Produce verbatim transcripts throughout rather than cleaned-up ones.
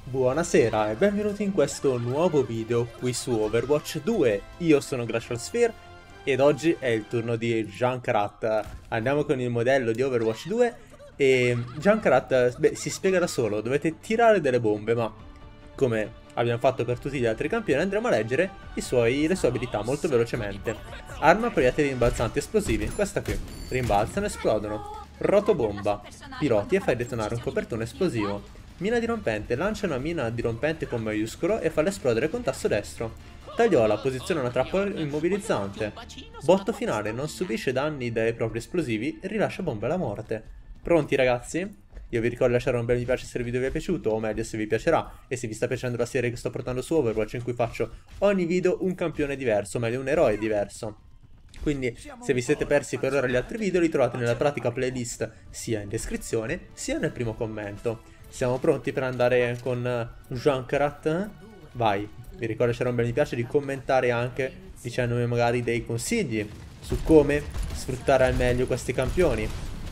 Buonasera e benvenuti in questo nuovo video qui su Overwatch due. Io sono Glacial Sphere ed oggi è il turno di Junkrat. Andiamo con il modello di Overwatch due e Junkrat, beh, si spiega da solo, dovete tirare delle bombe, ma come abbiamo fatto per tutti gli altri campioni andremo a leggere i suoi, le sue abilità molto velocemente. Arma proiettili rimbalzanti esplosivi, questa qui, rimbalzano e esplodono. Rotobomba, piloti e fai detonare un copertone esplosivo. Mina dirompente, lancia una mina dirompente con maiuscolo e falla esplodere con tasto destro. Tagliola, posiziona una trappola immobilizzante. Botto finale, non subisce danni dai propri esplosivi e rilascia bombe alla morte. Pronti ragazzi? Io vi ricordo di lasciare un bel mi piace se il video vi è piaciuto, o meglio se vi piacerà, e se vi sta piacendo la serie che sto portando su Overwatch in cui faccio ogni video un campione diverso, o meglio un eroe diverso. Quindi se vi siete persi per ora gli altri video li trovate nella pratica playlist sia in descrizione sia nel primo commento. Siamo pronti per andare con Junkrat? Vai, vi ricordo di lasciare un bel mi piace, di commentare anche dicendomi magari dei consigli su come sfruttare al meglio questi campioni.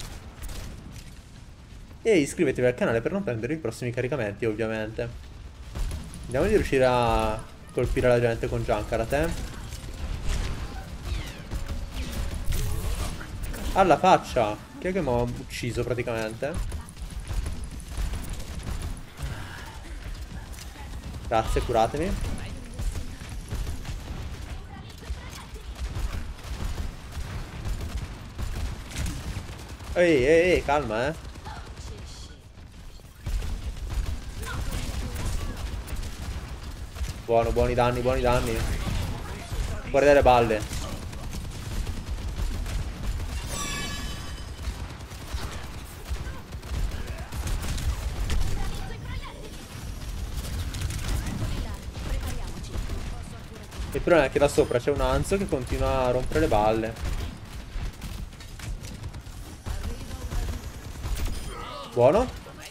E iscrivetevi al canale per non perdere i prossimi caricamenti ovviamente. Vediamo di riuscire a colpire la gente con Junkrat, eh? Alla faccia! Chi è che mi ha ucciso praticamente? Grazie, curatemi. Ehi, ehi, ehi, calma, eh. Buono, buoni danni, buoni danni. Fuori dalle balle. Il problema è che da sopra c'è un Anzo che continua a rompere le balle. Buono.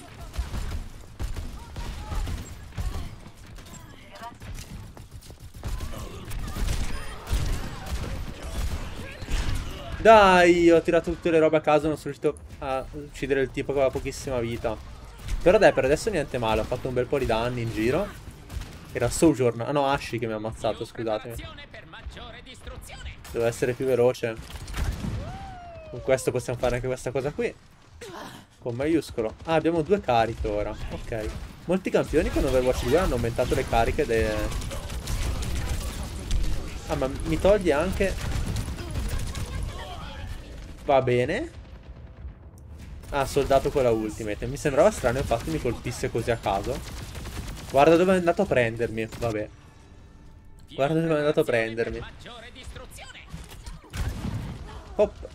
Dai, ho tirato tutte le robe a caso, non sono riuscito a uccidere il tipo che aveva pochissima vita. Però dai, per adesso niente male, ho fatto un bel po' di danni in giro. Era Sojourn, ah no, Ashy che mi ha ammazzato, scusatemi. Devo essere più veloce. Con questo possiamo fare anche questa cosa qui. Con maiuscolo. Ah, abbiamo due cariche ora, ok. Molti campioni con Overwatch due hanno aumentato le cariche de... Ah, ma mi toglie anche... Va bene. Ah, soldato con la ultimate. Mi sembrava strano infatti mi colpisse così a caso. Guarda dove è andato a prendermi. Vabbè. Guarda dove è andato a prendermi. Hop.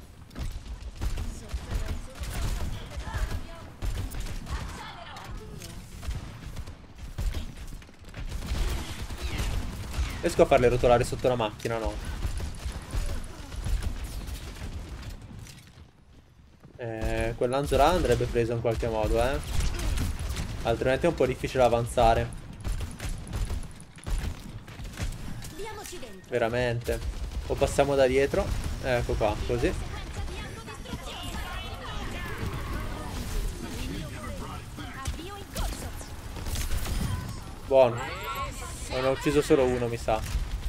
Riesco a farle rotolare sotto la macchina, no? Eh, quell'Anzo là andrebbe preso in qualche modo, eh. Altrimenti è un po' difficile avanzare. Veramente. O passiamo da dietro. Ecco qua, così. Buono. Non ho ucciso solo uno, mi sa.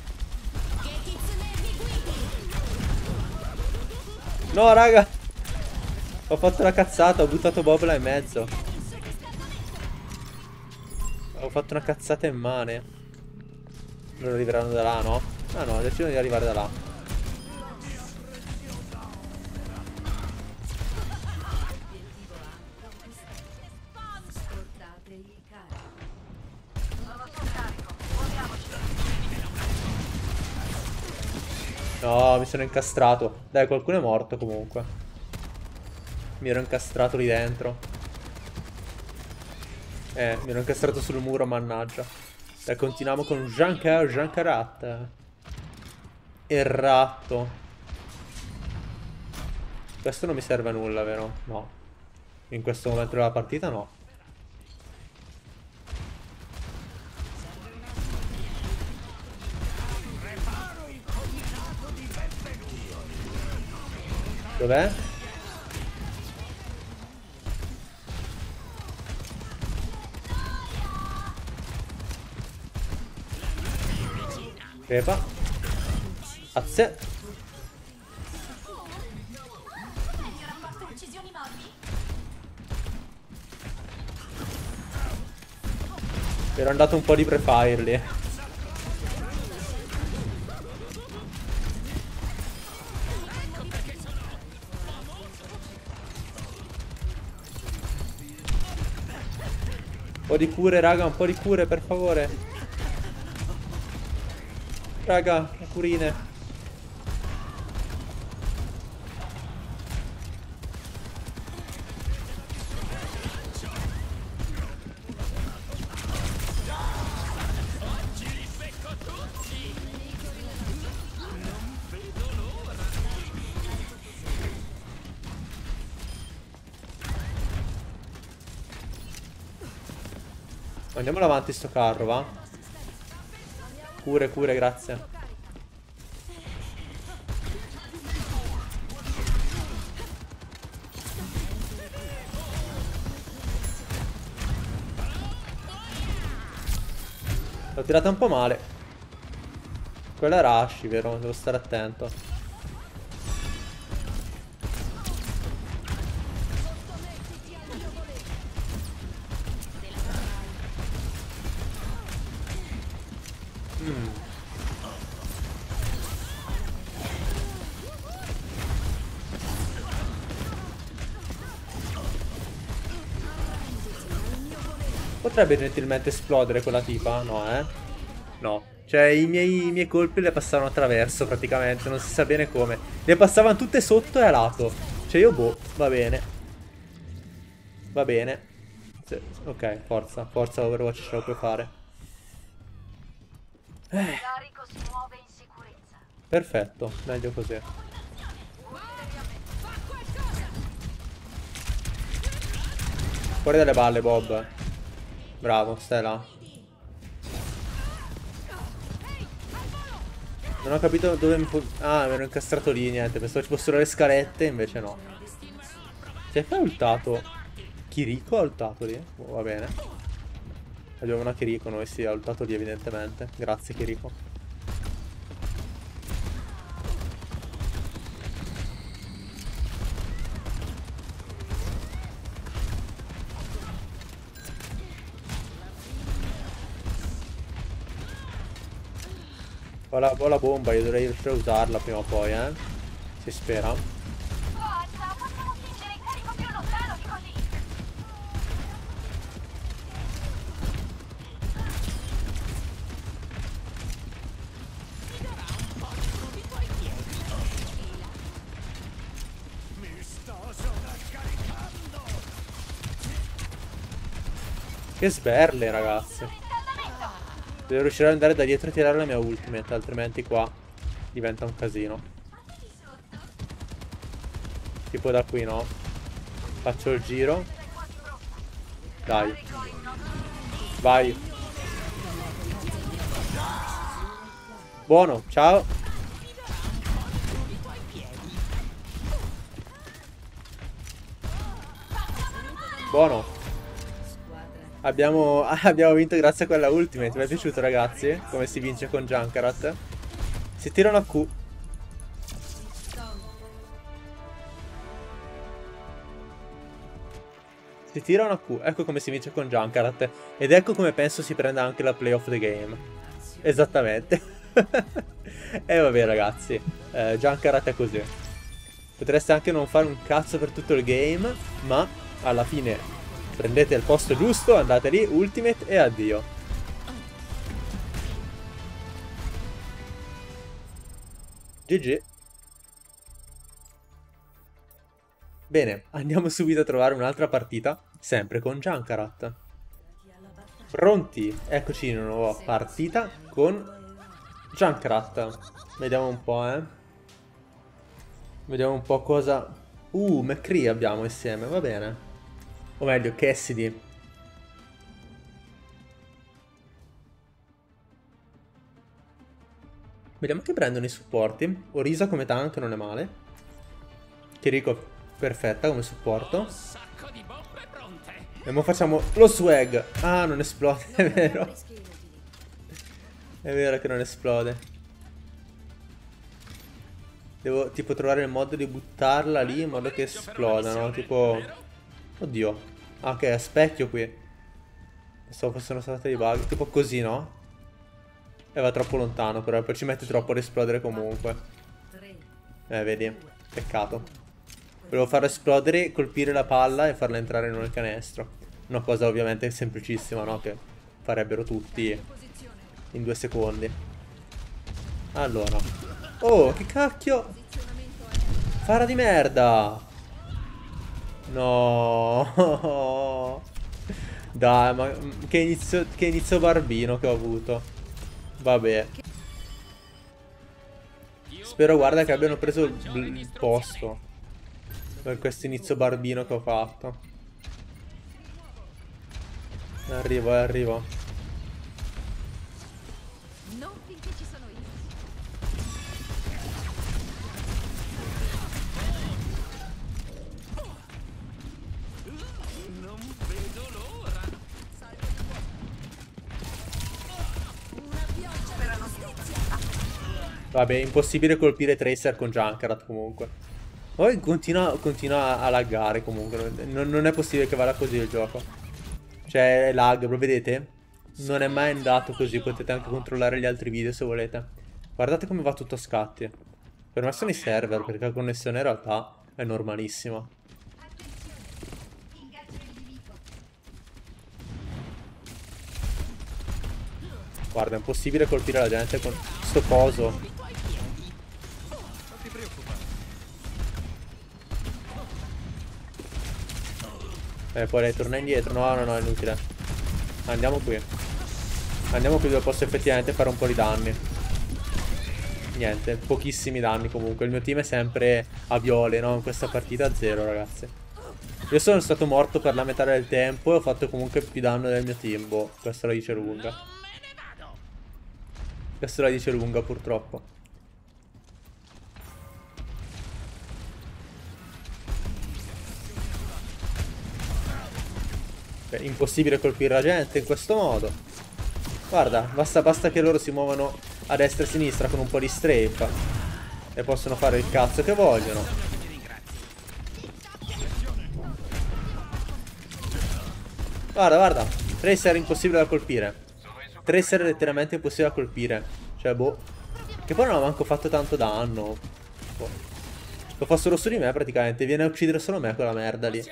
No, raga. Ho fatto una cazzata, ho buttato Bobla in mezzo. Ho fatto una cazzata immane. Loro arriveranno da là, no? Ah no, decidono di arrivare da là. No, mi sono incastrato. Dai, qualcuno è morto comunque. Mi ero incastrato lì dentro. Eh, mi ero incastrato sul muro, mannaggia. Dai, continuiamo con Junkrat, Junkrat. Erratto. Questo non mi serve a nulla, vero? No. In questo momento della partita no. Dov'è? Crepa. Azze. Ero andato un po' di prefire lì. Un po' di cure, raga, un po' di cure, per favore. Raga, le curine. Andiamolo avanti sto carro, va? Cure, cure, grazie. L'ho tirata un po' male. Quella era Ashi, vero? Devo stare attento. Mm. Potrebbe gentilmente esplodere quella tipa? No, eh? No. Cioè, i miei, i miei colpi le passavano attraverso, praticamente. Non si sa bene come. Le passavano tutte sotto e a lato. Cioè, io boh, va bene. Va bene. Sì. Ok, forza. Forza Overwatch, ce lo puoi fare. Eh. Perfetto, meglio così. Fuori dalle balle, Bob. Bravo, stai là. Non ho capito dove mi fu... Ah, mi ero incastrato lì, niente. Pensavo ci fossero le scalette, invece no. Cioè, che ha ultato? Kiriko ha ultato lì? Oh, va bene. Abbiamo una Kiriko, noi sì, ha ultato lì evidentemente. Grazie Kiriko. Ho la, ho la bomba, io dovrei riuscire a usarla prima o poi, eh. Si spera. Forza, possiamo spingere il carico più lontano di così. Che sberle, ragazzi. Devo riuscire ad andare da dietro e tirare la mia ultimate, altrimenti qua diventa un casino. Tipo da qui, no? Faccio il giro. Dai. Vai. Buono, ciao. Buono. Abbiamo, abbiamo vinto grazie a quella ultimate. Mi è piaciuto, ragazzi? Come si vince con Junkrat. Si tirano a Q. Si tirano a Q. Ecco come si vince con Junkrat. Ed ecco come penso si prenda anche la play of the game. Esattamente. E vabbè, ragazzi. Eh, Junkrat è così. Potreste anche non fare un cazzo per tutto il game, ma alla fine prendete il posto giusto, andate lì, ultimate e addio. G G. Bene, andiamo subito a trovare un'altra partita, sempre con Junkrat. Pronti? Eccoci in una nuova partita con Junkrat. Vediamo un po', eh. Vediamo un po' cosa... Uh, McCree abbiamo insieme, va bene. O meglio, Cassidy. Vediamo che prendono i supporti. Orisa come tank non è male. Kiriko perfetta come supporto. E ora facciamo lo swag. Ah, non esplode, è vero. È vero che non esplode. Devo tipo trovare il modo di buttarla lì in modo che esplodano. Tipo... Oddio. Ah, ok, a specchio qui. Pensavo fossero stati dei bug. Tipo così, no? E va troppo lontano però. Poi ci mette troppo ad esplodere comunque. Eh, vedi. Peccato. Volevo farlo esplodere, colpire la palla e farla entrare nel canestro. Una cosa ovviamente semplicissima, no? Che farebbero tutti in due secondi. Allora. Oh, che cacchio! Fara di merda! No! Dai, ma che inizio, che inizio barbino che ho avuto. Vabbè. Spero, guarda, che abbiano preso il, il posto per questo inizio barbino che ho fatto. Arrivo, eh, arrivo. Non finché ci sono io. Non vedo l'ora. Una pioggia per giustizia. Vabbè, impossibile colpire Tracer con Junkrat comunque. Poi continua, continua a laggare comunque. Non, non è possibile che vada così il gioco. Cioè, lag, lo vedete? Non è mai andato così. Potete anche controllare gli altri video se volete. Guardate come va tutto a scatti. Per me sono i server, perché la connessione in realtà è normalissima. Guarda, è impossibile colpire la gente con sto coso. Eh, poi lei torna indietro. No, no, no, è inutile. Andiamo qui. Andiamo qui dove posso effettivamente fare un po' di danni. Niente, pochissimi danni comunque. Il mio team è sempre a viole, no? In questa partita zero, ragazzi. Io sono stato morto per la metà del tempo e ho fatto comunque più danno del mio team. Boh, questo la dice lunga. Questo la dice lunga, purtroppo. Beh, impossibile colpire la gente in questo modo. Guarda, basta, basta che loro si muovano a destra e a sinistra con un po' di strafe e possono fare il cazzo che vogliono. Guarda, guarda, Tracer è impossibile da colpire. Tracer è letteralmente impossibile da colpire. Cioè, boh. Che poi non ha manco fatto tanto danno. Boh. Lo fa solo su di me praticamente. Viene a uccidere solo me quella merda lì.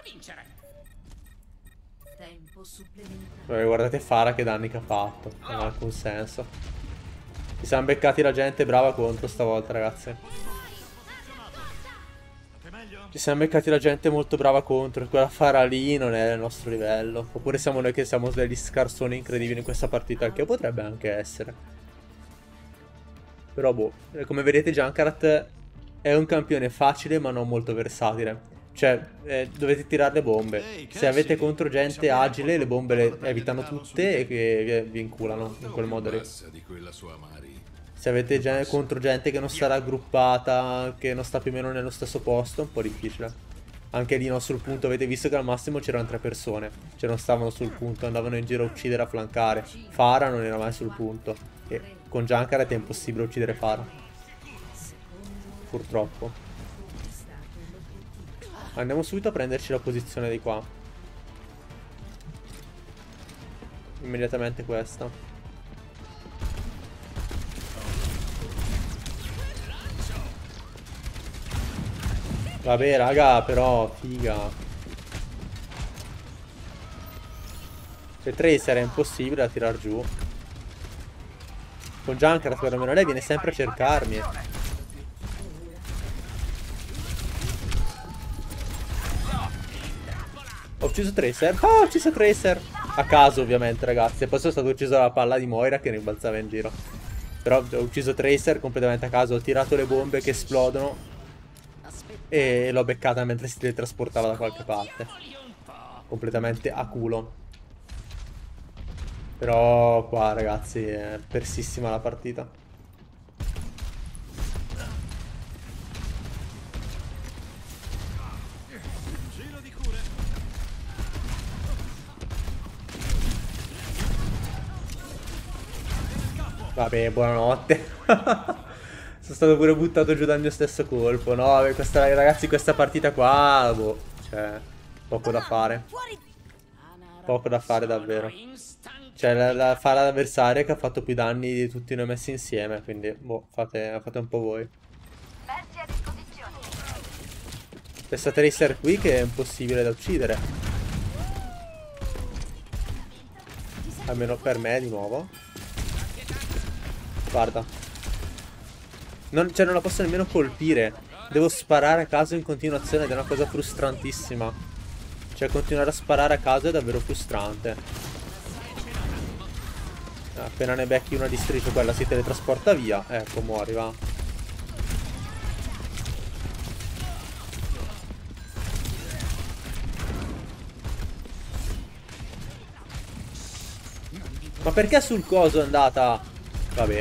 Vabbè, guardate Fara che danni che ha fatto. Non ha alcun senso. Ci siamo beccati la gente brava contro stavolta, ragazzi. Ci siamo beccati la gente molto brava contro. E quella Fara lì non è il nostro livello. Oppure siamo noi che siamo degli scarsoni incredibili in questa partita, che potrebbe anche essere. Però boh, come vedete Junkrat è un campione facile ma non molto versatile. Cioè, eh, dovete tirare le bombe. Se avete contro gente agile, le bombe le evitano tutte e che vi inculano in quel modo lì. Se avete gen contro gente che non sta raggruppata, che non sta più o meno nello stesso posto, è un po' difficile. Anche lì no, sul punto avete visto che al massimo c'erano tre persone. Cioè non stavano sul punto, andavano in giro a uccidere, a flancare. Fara non era mai sul punto. E con Junkrat è impossibile uccidere Fara. Purtroppo. Andiamo subito a prenderci la posizione di qua. Immediatamente questa. Vabbè raga, però figa. Se Tracer è impossibile da tirar giù. Con Junkrat perlomeno lei viene sempre a cercarmi. Ho ucciso Tracer. Ah, ho ucciso Tracer. A caso ovviamente, ragazzi. E poi sono stato ucciso dalla palla di Moira che rimbalzava in giro. Però ho ucciso Tracer completamente a caso. Ho tirato le bombe che esplodono e l'ho beccata mentre si teletrasportava da qualche parte. Completamente a culo. Però qua, ragazzi, è persissima la partita. Vabbè, buonanotte. Sono stato pure buttato giù dal mio stesso colpo. No, questa, ragazzi, questa partita qua, boh, cioè, poco da fare. Poco da fare davvero. Cioè, la, la fa l'avversario che ha fatto più danni di tutti noi messi insieme. Quindi, boh, fate, fate un po' voi. Mezzi a disposizione. Questa Tracer qui che è impossibile da uccidere. Almeno per me, di nuovo. Guarda. Non, cioè, non la posso nemmeno colpire. Devo sparare a caso in continuazione ed è una cosa frustrantissima. Cioè, continuare a sparare a caso è davvero frustrante. Appena ne becchi una di striscio, quella si teletrasporta via. Ecco, muori, va. Ma perché sul coso è andata? Vabbè.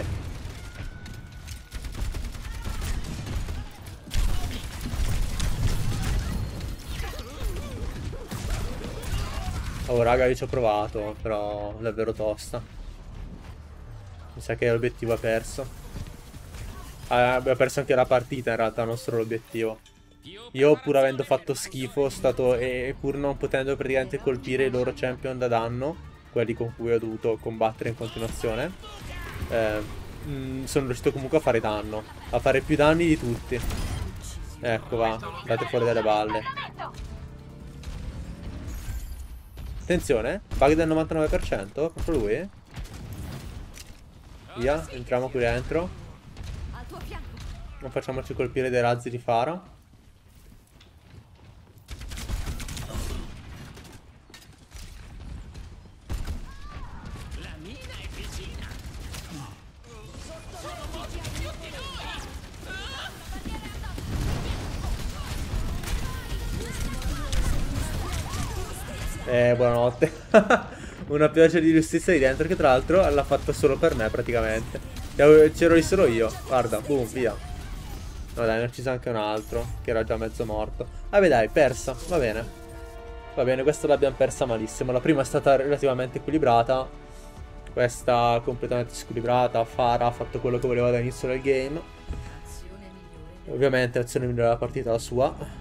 Oh raga, io ci ho provato, però davvero tosta. Mi sa che l'obiettivo è perso. Ah, abbiamo perso anche la partita in realtà, non solo l'obiettivo. Io pur avendo fatto schifo stato, e pur non potendo praticamente colpire i loro champion da danno, quelli con cui ho dovuto combattere in continuazione, eh, mh, sono riuscito comunque a fare danno. A fare più danni di tutti. Ecco, va, andate fuori dalle balle. Attenzione, bug del novantanove per cento, proprio lui. Via, entriamo qui dentro. Non facciamoci colpire dai razzi di Fara. La mina è vicina. Eh, buonanotte. Una pioggia di giustizia di dentro che tra l'altro l'ha fatto solo per me praticamente. C'ero lì solo io. Guarda, boom, via. No dai, ne ho ucciso anche un altro che era già mezzo morto. Vabbè dai, persa, va bene. Va bene, questa l'abbiamo persa malissimo. La prima è stata relativamente equilibrata. Questa completamente squilibrata. Fara ha fatto quello che voleva dall'inizio del game. Ovviamente l'azione migliore della partita è la sua.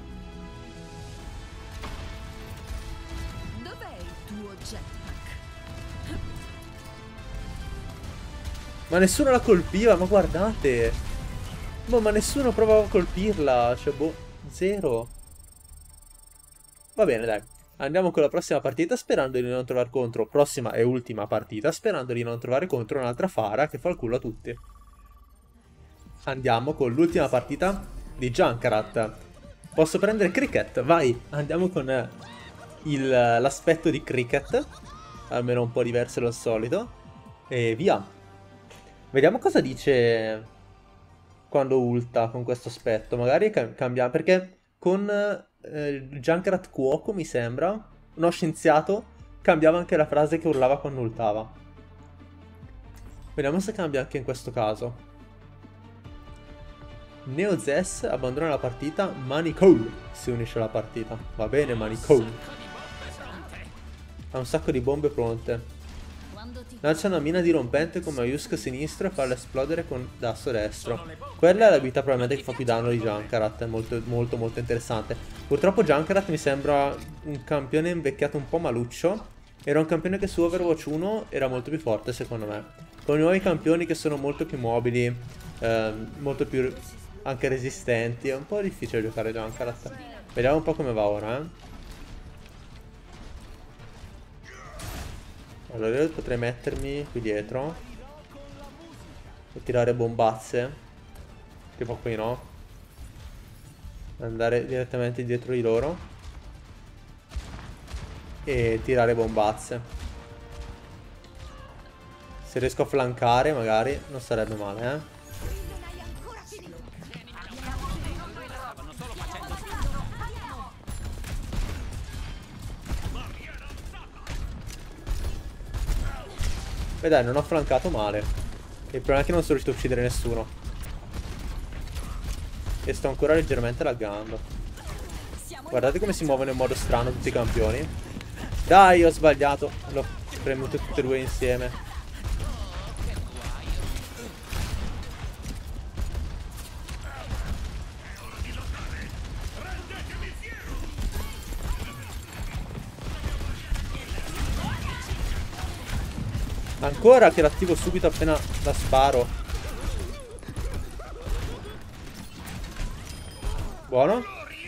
Ma nessuno la colpiva, ma guardate. Boh, ma nessuno provava a colpirla. Cioè, boh, zero. Va bene, dai. Andiamo con la prossima partita sperando di non trovare contro. Prossima e ultima partita sperando di non trovare contro un'altra Fara che fa il culo a tutti. Andiamo con l'ultima partita di Junkrat. Posso prendere Cricket? Vai, andiamo con l'aspetto di Cricket. Almeno un po' diverso dal solito. E via. Vediamo cosa dice quando ulta con questo aspetto. Magari cam cambia. Perché con eh, Junkrat Cuoco, mi sembra, uno scienziato, cambiava anche la frase che urlava quando ultava. Vediamo se cambia anche in questo caso. Neo Zess abbandona la partita. Manikou si unisce alla partita. Va bene, Manikou. Ha un sacco di bombe pronte. Lancia una mina dirompente con Mayusk sinistro e farla esplodere con Dasso destro. Quella è l'abilità probabilmente che fa più danno di Junkrat. È molto molto molto interessante. Purtroppo Junkrat mi sembra un campione invecchiato un po' maluccio. Era un campione che su Overwatch uno era molto più forte secondo me. Con i nuovi campioni che sono molto più mobili, eh, molto più anche resistenti, è un po' difficile giocare Junkrat. Vediamo un po' come va ora, eh. Allora io potrei mettermi qui dietro e tirare bombazze. Tipo qui no. Andare direttamente dietro di loro e tirare bombazze. Se riesco a flancare magari non sarebbe male, eh. E dai, non ho flancato male. Il problema è che non sono riuscito a uccidere nessuno. E sto ancora leggermente laggando. Guardate come si muovono in modo strano tutti i campioni. Dai, ho sbagliato. L'ho premuto tutte e due insieme. Ancora che l'attivo subito appena la sparo. Buono.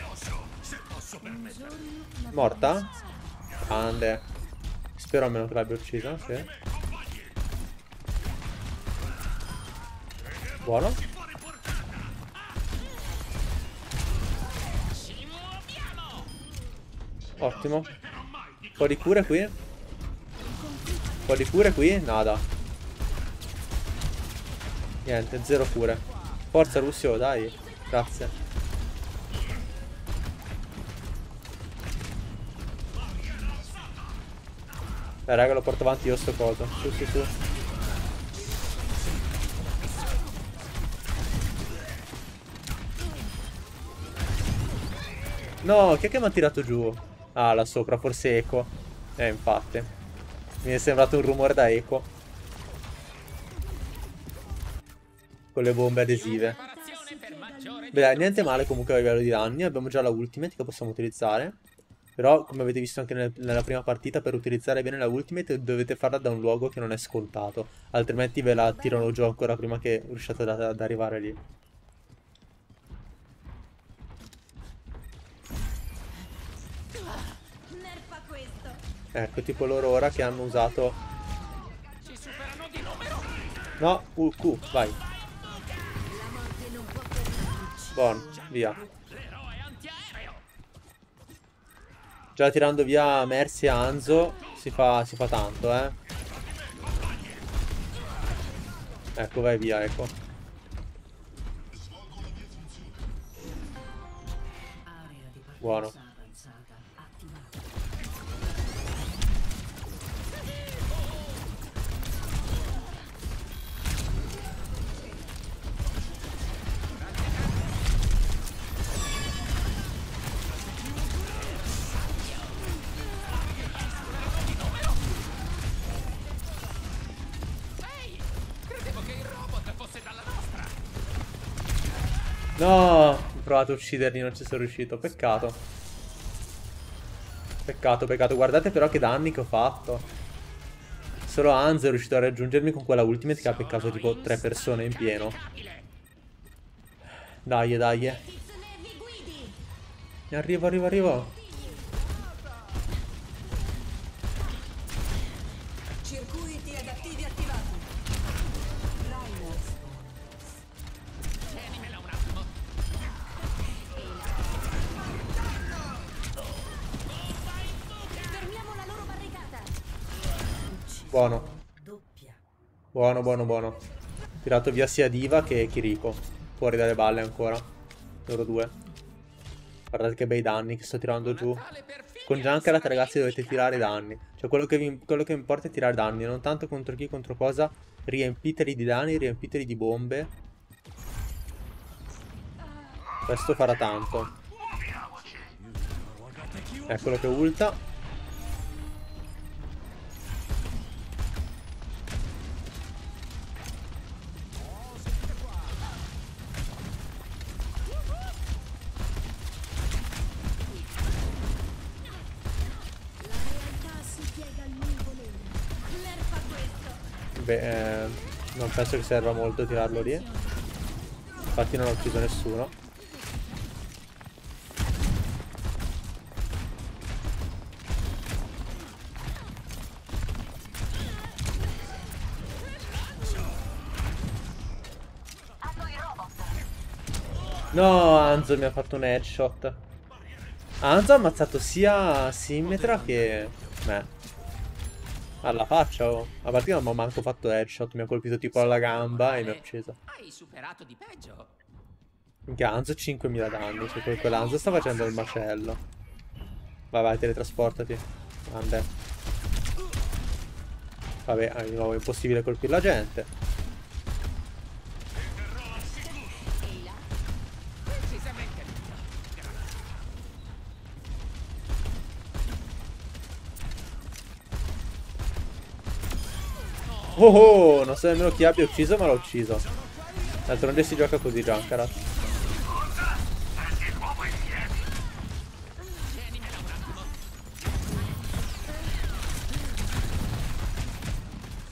Morta? Grande. Spero almeno che l'abbia uccisa, sì. Buono. Ottimo. Un po' di cure qui. Un po' di cure qui. Nada. Niente, zero cure. Forza Lucio, dai. Grazie. Dai raga, lo porto avanti io sto coso. Su, su, su. No, chi è che mi ha tirato giù? Ah, là sopra, forse Eco. Eh, infatti. Mi è sembrato un rumore da Eco. Con le bombe adesive. Beh, niente male comunque a livello di danni. Abbiamo già la ultimate che possiamo utilizzare. Però, come avete visto anche nel, nella prima partita, per utilizzare bene la ultimate dovete farla da un luogo che non è scontato. Altrimenti ve la tirano giù ancora prima che riusciate ad, ad arrivare lì. Ecco, tipo loro ora che hanno usato... No, uh, Q, vai. Buono, via. Già tirando via Mercy e Hanzo si fa, si fa tanto, eh. Ecco, vai via, ecco. Buono. No, ho provato a ucciderli, non ci sono riuscito. Peccato. Peccato, peccato. Guardate però che danni che ho fatto. Solo Hanzo è riuscito a raggiungermi con quella ultimate che ha peccato tipo tre persone in pieno. Dai, dai. Arrivo, arrivo, arrivo. Circuiti adattivi attivati. Tienimela un attimo. Fermiamo la loro barricata. Buono. Buono, buono, buono. Tirato via sia Diva che Kiriko. Fuori dalle balle ancora. Loro due. Guardate che bei danni che sto tirando giù. Con Junkrat ragazzi dovete tirare i danni. Cioè quello che, vi, quello che importa è tirare danni. Non tanto contro chi, contro cosa. Riempiteli di danni, riempiteli di bombe. Questo farà tanto. Eccolo che ulta. Beh, eh, non penso che serva molto tirarlo lì. Infatti non ho ucciso nessuno. No, Hanzo mi ha fatto un headshot. Hanzo ha ammazzato sia Symmetra che me. Alla faccia, oh. A parte che non mi ha manco fatto headshot, mi ha colpito tipo alla gamba e mi ha ucciso. Hai superato di peggio. Minchia, Hanzo cinquemila danni, cioè quel- quell'Hanzo sta facendo il macello. Vai, vai, teletrasportati. Grande. Vabbè, di nuovo è impossibile colpire la gente. Precisamente. Oh oh, non so nemmeno chi abbia ucciso, ma l'ho ucciso. D'altronde si gioca così, Junkrat.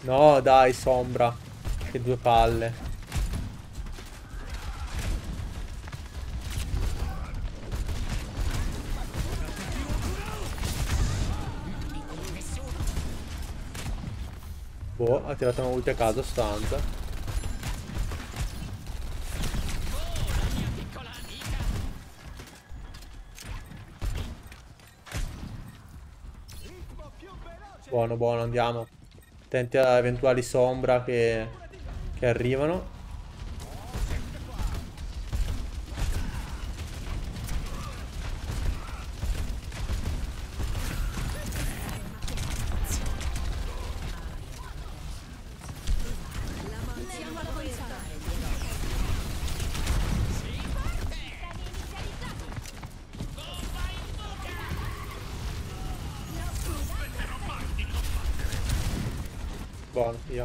No, dai, Sombra. Che due palle. Boh, ha tirato una ulti a caso stanza. Buono, buono, andiamo. Attenti a eventuali Sombra che, che arrivano. Buono, via.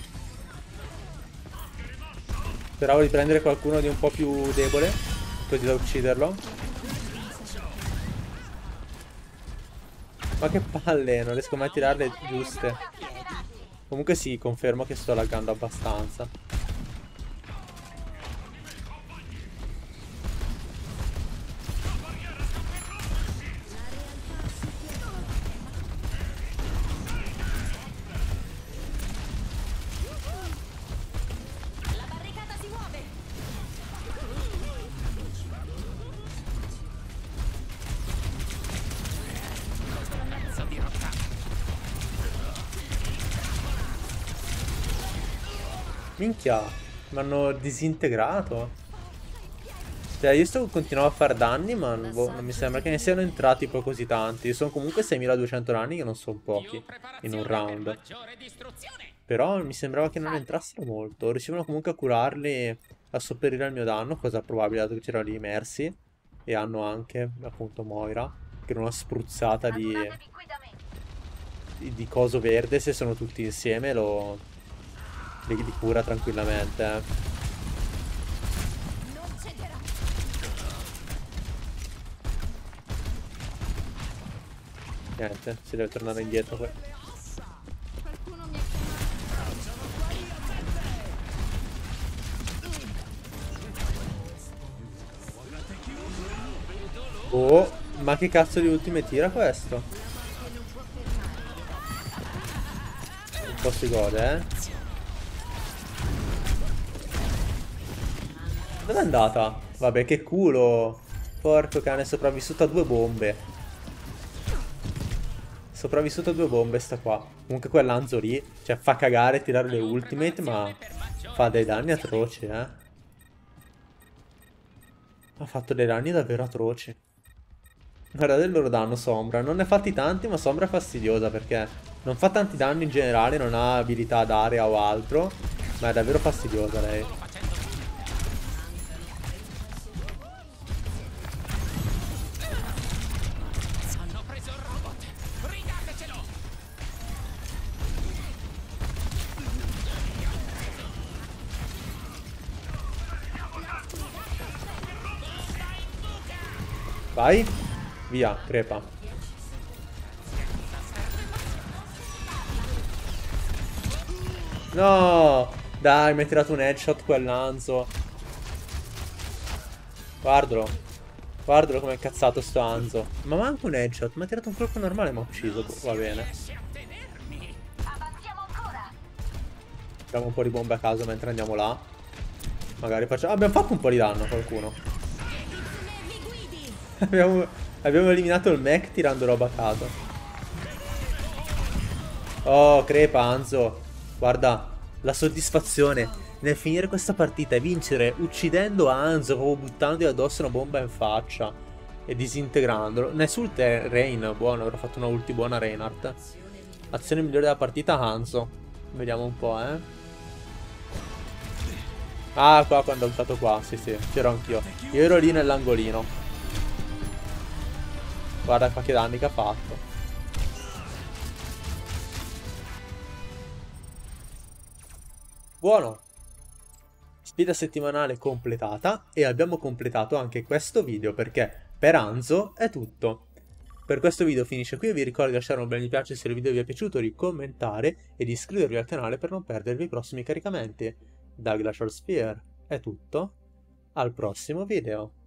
Speravo di prendere qualcuno di un po' più debole, così da ucciderlo. Ma che palle, non riesco mai a tirarle giuste. Comunque sì, confermo che sto laggando abbastanza. Minchia, mi hanno disintegrato. Cioè, io sto continuando a fare danni, ma non, boh, non mi sembra che ne siano entrati poi così tanti. Sono comunque seimiladuecento danni, che non sono pochi in un round. Però mi sembrava che non entrassero molto. Riuscivano comunque a curarli, a sopperire al mio danno, cosa probabile dato che c'erano lì Mercy. E hanno anche, appunto, Moira, che era una spruzzata di, di, di coso verde. Se sono tutti insieme lo... Li, li cura tranquillamente, eh. Niente, si deve tornare indietro poi. Oh, ma che cazzo di ultime tira questo? Un po' si gode, eh. Dove è andata? Vabbè, che culo. Porco cane, è sopravvissuto a due bombe. Sopravvissuto a due bombe sta qua. Comunque quell'Anzo lì, cioè, fa cagare tirare le ultimate, ma fa dei danni atroci, eh. Ha fatto dei danni davvero atroci. Guardate il loro danno Sombra. Non ne ha fatti tanti, ma Sombra è fastidiosa perché non fa tanti danni in generale, non ha abilità d'area o altro, ma è davvero fastidiosa lei. Vai. Via, crepa. No. Dai, mi hai tirato un headshot quell'Anzo. Guardalo. Guardalo come è cazzato sto Anzo. Ma manca un headshot. Mi ha tirato un colpo normale e mi ha ucciso. Va bene. Facciamo un po' di bombe a caso mentre andiamo là. Magari facciamo... Ah, abbiamo fatto un po' di danno a qualcuno. abbiamo... abbiamo eliminato il mech tirando roba a caso. Oh, crepa Anzo. Guarda, la soddisfazione nel finire questa partita e vincere uccidendo Anzo, proprio buttandogli addosso una bomba in faccia e disintegrandolo. Nesult è Rain, buono, avrò fatto una ulti buona Reinhardt. Azione migliore della partita Hanzo. Vediamo un po', eh. Ah, qua quando ho ultato qua, sì sì, c'ero anch'io. Io ero lì nell'angolino. Guarda qua che danni che ha fatto. Buono. Sfida settimanale completata. E abbiamo completato anche questo video perché per Hanzo è tutto. Per questo video finisce qui e vi ricordo di lasciare un bel mi piace se il video vi è piaciuto, di commentare e di iscrivervi al canale per non perdervi i prossimi caricamenti. Da Glacial Sphere è tutto, al prossimo video.